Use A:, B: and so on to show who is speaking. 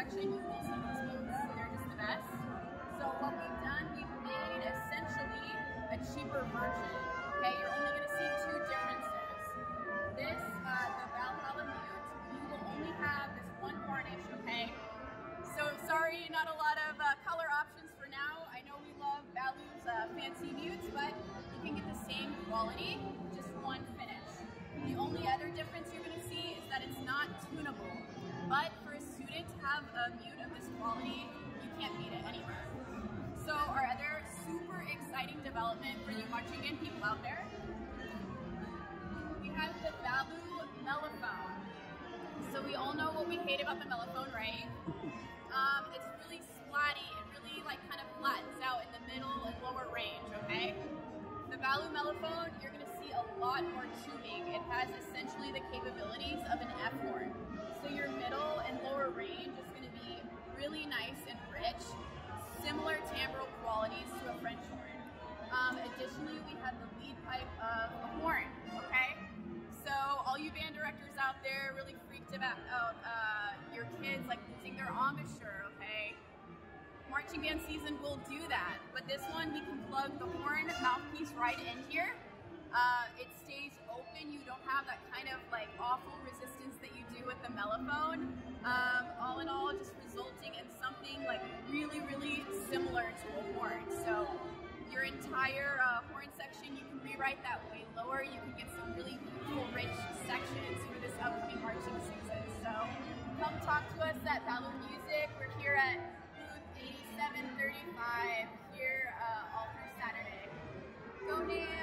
A: section, you will see these boots. They're just the best. So what we've done, we've made essentially a cheaper version. Okay, you're only going to see two differences. This, the Valhalla Mute, you will only have this one varnish, okay? So sorry, not a lot of color options for now. I know we love Balu's fancy mutes, but you can get the same quality, just one finish. The only other difference you're going to see is that it's not tunable. But for a student to have a mute of this quality, you can't beat it anywhere. So our other super exciting development for you marching band people out there, we have the Balu mellophone. So we all know what we hate about the mellophone, right? It's really splatty, it really like kind of flattens out in the middle and lower range, okay? The Balu mellophone, you're gonna see a lot more tuning. It has essentially the capabilities of an F horn. So your middle and lower range is gonna be really nice and rich, similar timbral qualities to a French horn. Additionally, we have the lead pipe of a horn, okay? So all you band directors out there really freaked about your kids like losing their embouchure, okay? Marching band season will do that, but this one we can plug the horn mouthpiece right in here. It stays open, you don't have that kind of like awful resistance that you do with the mellophone. All in all, just resulting in something like really, really similar to a horn. So your entire horn section, you can rewrite that way lower. You can get some really beautiful, rich sections for this upcoming marching season. So come talk to us at Balu Music. We're here at booth 8735 here all through Saturday. Go Nance!